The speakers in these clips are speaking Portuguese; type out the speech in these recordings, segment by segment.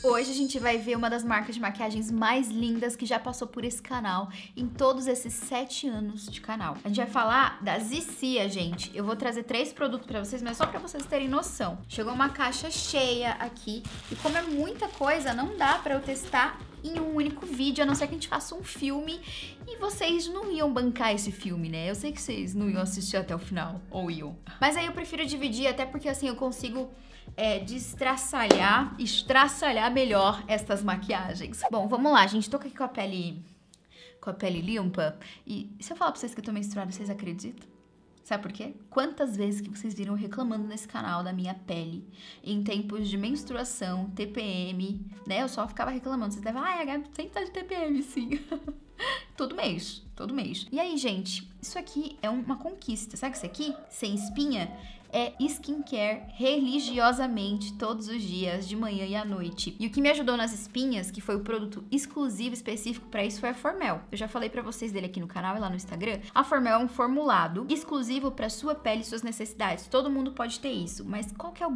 Hoje a gente vai ver uma das marcas de maquiagens mais lindas que já passou por esse canal em todos esses 7 anos de canal. A gente vai falar da Zicia, gente. Eu vou trazer 3 produtos pra vocês, mas só pra vocês terem noção. Chegou uma caixa cheia aqui e como é muita coisa, não dá pra eu testar em um único vídeo, a não ser que a gente faça um filme e vocês não iam bancar esse filme, né? Eu sei que vocês não iam assistir até o final, ou iam. Mas aí eu prefiro dividir, até porque assim eu consigo estraçalhar melhor estas maquiagens. Bom, vamos lá, gente. Tô aqui com a pele limpa. E se eu falar pra vocês que eu tô menstruada, vocês acreditam? Sabe por quê? Quantas vezes que vocês viram reclamando nesse canal da minha pele em tempos de menstruação, TPM, né? Eu só ficava reclamando. Vocês devem, a Gabi sempre tá de TPM, sim. Todo mês. E aí, gente, isso aqui é uma conquista. Sabe isso aqui? Sem espinha? É skincare religiosamente todos os dias, de manhã e à noite. E o que me ajudou nas espinhas, que foi o produto exclusivo específico pra isso, foi a Formel. Eu já falei pra vocês dele aqui no canal e lá no Instagram. A Formel é um formulado exclusivo pra sua pele e suas necessidades. Todo mundo pode ter isso, mas qual que é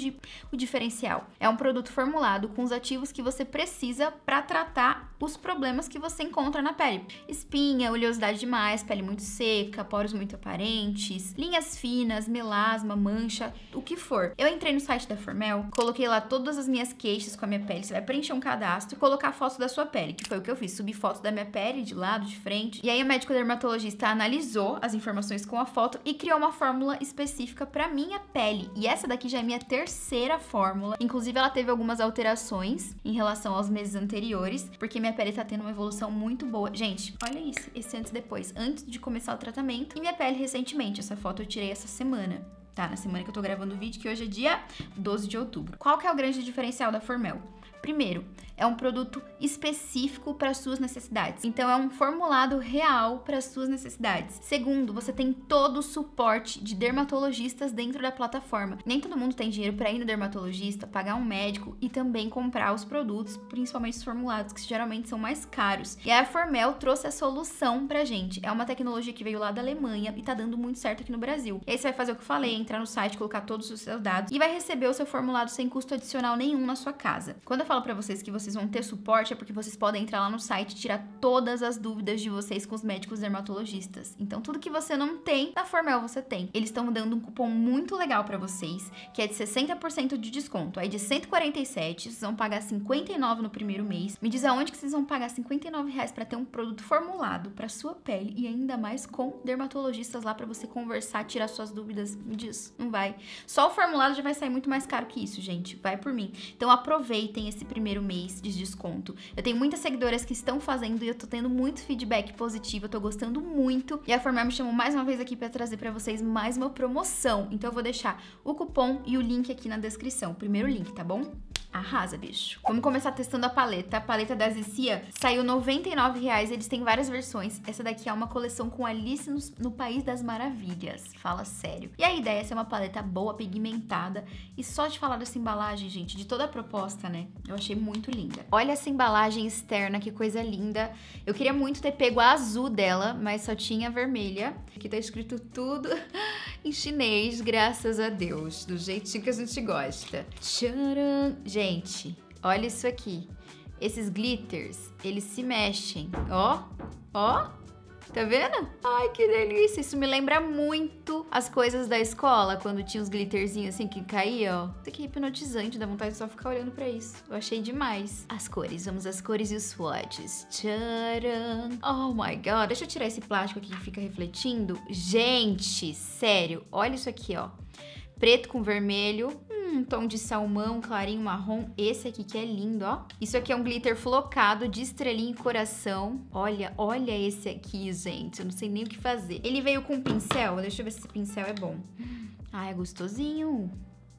o diferencial? É um produto formulado com os ativos que você precisa pra tratar os problemas que você encontra na pele. Espinha, oleosidade demais, pele muito seca, poros muito aparentes, linhas finas, melasma, mancha, o que for. Eu entrei no site da Formel, coloquei lá todas as minhas queixas com a minha pele. Você vai preencher um cadastro e colocar foto da sua pele, que foi o que eu fiz. Subi foto da minha pele, de lado, de frente. E aí o médico dermatologista analisou as informações com a foto e criou uma fórmula específica pra minha pele. E essa daqui já é minha 3ª fórmula. Inclusive, ela teve algumas alterações em relação aos meses anteriores, porque minha pele tá tendo uma evolução muito boa. Gente, olha isso, esse antes e depois. Antes de começar o tratamento. E minha pele recentemente. Essa foto eu tirei essa semana. Tá, na semana que eu tô gravando o vídeo, que hoje é dia 12 de outubro. Qual que é o grande diferencial da Formel? Primeiro, é um produto específico para suas necessidades. Então, é um formulado real para suas necessidades. Segundo, você tem todo o suporte de dermatologistas dentro da plataforma. Nem todo mundo tem dinheiro para ir no dermatologista, pagar um médico e também comprar os produtos, principalmente os formulados, que geralmente são mais caros. E a Formel trouxe a solução pra gente. É uma tecnologia que veio lá da Alemanha e tá dando muito certo aqui no Brasil. E aí você vai fazer o que eu falei, entrar no site, colocar todos os seus dados e vai receber o seu formulado sem custo adicional nenhum na sua casa. Quando eu falo pra vocês que vocês vão ter suporte, é porque vocês podem entrar lá no site e tirar todas as dúvidas de vocês com os médicos dermatologistas. Então, tudo que você não tem, na Formel você tem. Eles estão dando um cupom muito legal pra vocês, que é de 60% de desconto. Aí de 147, vocês vão pagar 59 no primeiro mês. Me diz aonde que vocês vão pagar 59 reais pra ter um produto formulado pra sua pele e ainda mais com dermatologistas lá pra você conversar, tirar suas dúvidas. Me diz, não vai. Só o formulado já vai sair muito mais caro que isso, gente. Vai por mim. Então, aproveitem esse primeiro mês de desconto. Eu tenho muitas seguidoras que estão fazendo e eu tô tendo muito feedback positivo, eu tô gostando muito. E a Formel me chamou mais uma vez aqui pra trazer pra vocês mais uma promoção. Então eu vou deixar o cupom e o link aqui na descrição. Primeiro link, tá bom? Arrasa, bicho. Vamos começar testando a paleta. A paleta da Zicia saiu R$ 99,00. Eles têm várias versões. Essa daqui é uma coleção com Alice no País das Maravilhas. Fala sério. E a ideia é ser uma paleta boa, pigmentada. E só de falar dessa embalagem, gente, de toda a proposta, né? Eu achei muito linda. Olha essa embalagem externa, que coisa linda. Eu queria muito ter pego a azul dela, mas só tinha a vermelha. Aqui tá escrito tudo em chinês, graças a Deus. Do jeitinho que a gente gosta. Tcharam! Gente, olha isso aqui. Esses glitters, eles se mexem. Ó, ó. Tá vendo? Ai, que delícia. Isso me lembra muito as coisas da escola, quando tinha os glitterzinhos assim que caía, ó. Isso aqui é hipnotizante, dá vontade de só ficar olhando pra isso. Eu achei demais. As cores, vamos às cores e os swatches. Tcharam! Oh my god, deixa eu tirar esse plástico aqui que fica refletindo. Gente, sério, olha isso aqui, ó. Preto com vermelho, um tom de salmão, clarinho marrom. Esse aqui que é lindo, ó. Isso aqui é um glitter flocado de estrelinha e coração. Olha, olha esse aqui, gente. Eu não sei nem o que fazer. Ele veio com um pincel. Deixa eu ver se esse pincel é bom. Ah, é gostosinho.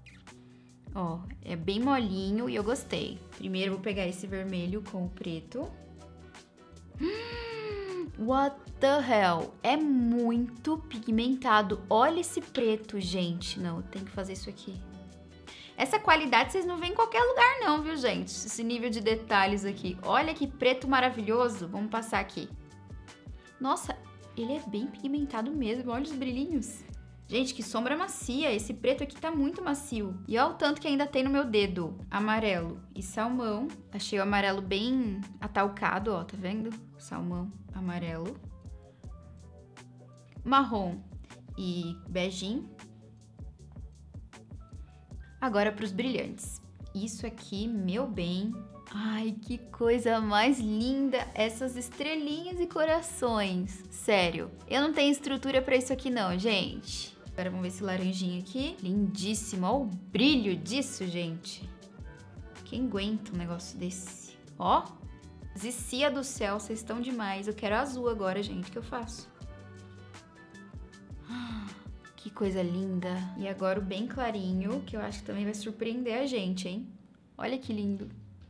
Ó, é bem molinho e eu gostei. Primeiro eu vou pegar esse vermelho com o preto. What the hell? É muito pigmentado. Olha esse preto, gente. Não, tem que fazer isso aqui. Essa qualidade vocês não veem em qualquer lugar não, viu, gente? Esse nível de detalhes aqui. Olha que preto maravilhoso. Vamos passar aqui. Nossa, ele é bem pigmentado mesmo. Olha os brilhinhos. Gente, que sombra macia. Esse preto aqui tá muito macio. E olha o tanto que ainda tem no meu dedo. Amarelo e salmão. Achei o amarelo bem atalcado, ó. Tá vendo? Salmão, amarelo. Marrom e beijinho. Agora pros brilhantes. Isso aqui, meu bem. Ai, que coisa mais linda. Essas estrelinhas e corações. Sério. Eu não tenho estrutura pra isso aqui não, gente. Agora vamos ver esse laranjinho aqui. Lindíssimo. Olha o brilho disso, gente. Quem aguenta um negócio desse? Ó. Zicia do céu, vocês estão demais. Eu quero azul agora, gente. O que eu faço? Que coisa linda. E agora o bem clarinho, que eu acho que também vai surpreender a gente, hein? Olha que lindo.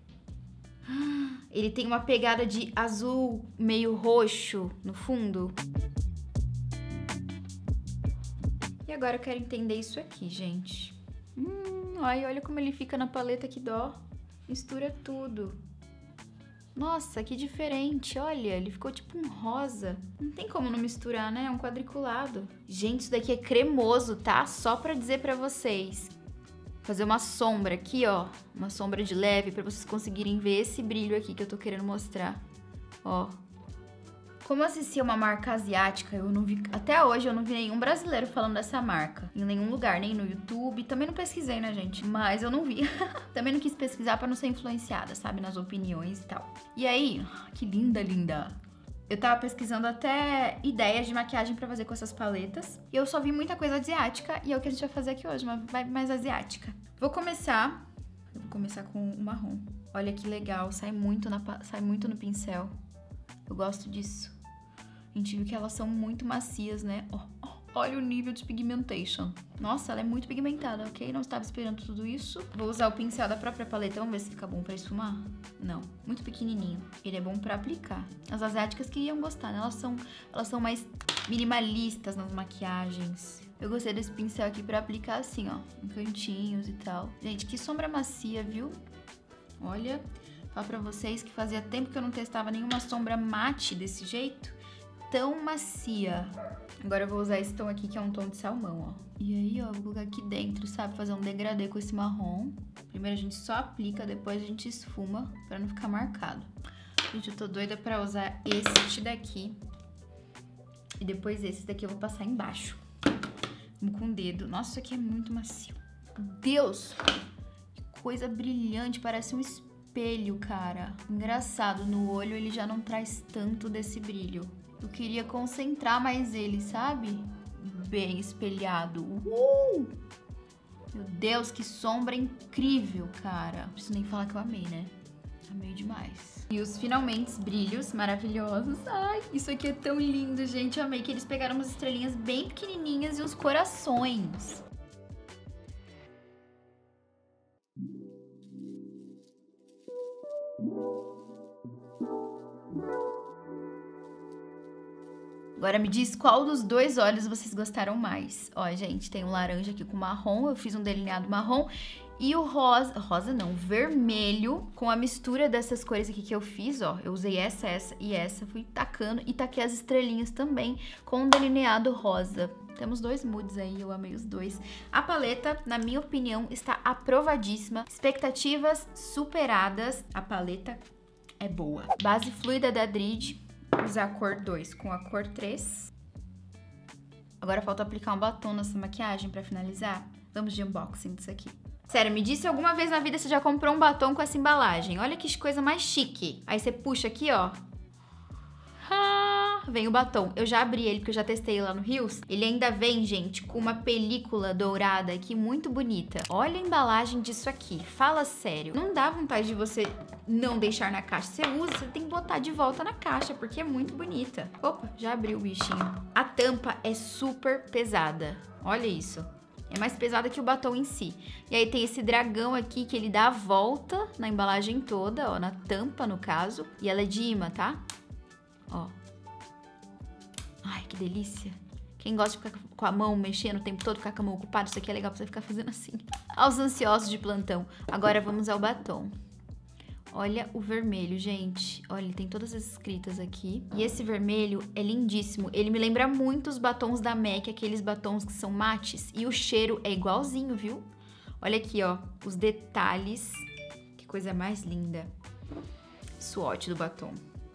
Ele tem uma pegada de azul meio roxo no fundo. E agora eu quero entender isso aqui, gente. Ai, olha como ele fica na paleta, que dó. Mistura tudo. Nossa, que diferente, olha, ele ficou tipo um rosa. Não tem como não misturar, né? É um quadriculado. Gente, isso daqui é cremoso, tá? Só pra dizer pra vocês. Fazer uma sombra aqui, ó. Uma sombra de leve pra vocês conseguirem ver esse brilho aqui que eu tô querendo mostrar. Ó. Como a Zicia é uma marca asiática, eu não vi... Até hoje eu não vi nenhum brasileiro falando dessa marca. Em nenhum lugar, nem no YouTube. Também não pesquisei, né, gente? Mas eu não vi. Também não quis pesquisar pra não ser influenciada, sabe? Nas opiniões e tal. E aí... Que linda, linda. Eu tava pesquisando até ideias de maquiagem pra fazer com essas paletas. E eu só vi muita coisa asiática. E é o que a gente vai fazer aqui hoje, uma vibe mais asiática. Vou começar com o marrom. Olha que legal, sai muito no pincel. Eu gosto disso. A gente viu que elas são muito macias, né? Olha o nível de pigmentation. Nossa, ela é muito pigmentada, ok? Não estava esperando tudo isso. Vou usar o pincel da própria paleta. Vamos ver se fica bom pra esfumar. Não, muito pequenininho. Ele é bom pra aplicar. As asiáticas que iam gostar, né? Elas são mais minimalistas nas maquiagens. Eu gostei desse pincel aqui pra aplicar assim, ó. Em cantinhos e tal. Gente, que sombra macia, viu? Olha, falo pra vocês que fazia tempo que eu não testava nenhuma sombra mate desse jeito. Tão macia. Agora eu vou usar esse tom aqui, que é um tom de salmão, ó. E aí, ó, vou colocar aqui dentro, sabe? Fazer um degradê com esse marrom. Primeiro a gente só aplica, depois a gente esfuma, pra não ficar marcado. Gente, eu tô doida pra usar esse daqui. E depois esse daqui eu vou passar embaixo. Vamos com o dedo. Nossa, isso aqui é muito macio. Meu Deus! Que coisa brilhante, parece um espelho, cara. Engraçado, no olho ele já não traz tanto desse brilho. Eu queria concentrar mais ele, sabe? Bem espelhado. Meu Deus, que sombra incrível, cara. Não preciso nem falar que eu amei, né? Amei demais. E os finalmente brilhos maravilhosos. Ai, isso aqui é tão lindo, gente. Eu amei que eles pegaram umas estrelinhas bem pequenininhas e uns corações. Agora me diz qual dos dois olhos vocês gostaram mais. Ó, gente, tem um laranja aqui com marrom, eu fiz um delineado marrom. E o rosa não, vermelho, com a mistura dessas cores aqui que eu fiz, ó. Eu usei essa e essa, fui tacando e taquei as estrelinhas também com um delineado rosa. Temos dois moods aí, eu amei os dois. A paleta, na minha opinião, está aprovadíssima. Expectativas superadas. A paleta é boa. Base fluida da Drid. Usar a cor 2 com a cor 3. Agora falta aplicar um batom nessa maquiagem pra finalizar. Vamos de unboxing disso aqui. Sério, me diz se alguma vez na vida você já comprou um batom com essa embalagem. Olha que coisa mais chique. Aí você puxa aqui, ó. Vem o batom. Eu já abri ele, porque eu já testei lá no Rios. Ele ainda vem, gente, com uma película dourada aqui muito bonita. Olha a embalagem disso aqui. Fala sério. Não dá vontade de você não deixar na caixa. Você usa, você tem que botar de volta na caixa, porque é muito bonita. Opa, já abriu o bichinho. A tampa é super pesada. Olha isso. É mais pesada que o batom em si. E aí tem esse dragão aqui que ele dá a volta na embalagem toda, ó, na tampa no caso. E ela é de imã, tá? Ó. Ai, que delícia. Quem gosta de ficar com a mão mexendo o tempo todo, ficar com a mão ocupada, isso aqui é legal pra você ficar fazendo assim. Aos ansiosos de plantão. Agora vamos ao batom. Olha o vermelho, gente. Olha, ele tem todas as escritas aqui. E esse vermelho é lindíssimo. Ele me lembra muito os batons da MAC, aqueles batons que são mates. E o cheiro é igualzinho, viu? Olha aqui, ó, os detalhes. Que coisa mais linda. Swatch do batom.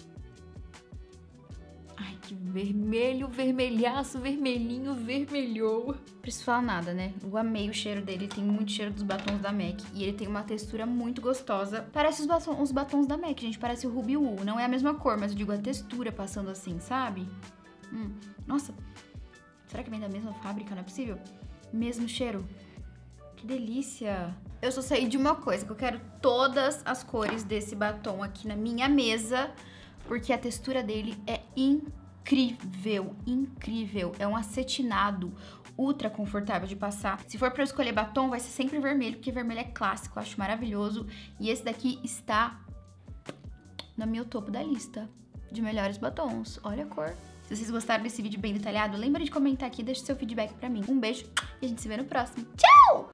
Ai, que vermelho, vermelhaço, vermelhinho, vermelhou. Não preciso falar nada, né? Eu amei o cheiro dele, ele tem muito cheiro dos batons da MAC. E ele tem uma textura muito gostosa. Parece os batons da MAC, gente, parece o Ruby Woo. Não é a mesma cor, mas eu digo a textura passando assim, sabe? Nossa, será que vem da mesma fábrica? Não é possível? Mesmo cheiro. Que delícia! Eu só sei de uma coisa, que eu quero todas as cores desse batom aqui na minha mesa, porque a textura dele é incrível, incrível. É um acetinado ultra confortável de passar. Se for pra eu escolher batom, vai ser sempre vermelho, porque vermelho é clássico, eu acho maravilhoso. E esse daqui está no meu topo da lista de melhores batons. Olha a cor. Se vocês gostaram desse vídeo bem detalhado, lembra de comentar aqui, deixa seu feedback pra mim. Um beijo e a gente se vê no próximo. Tchau!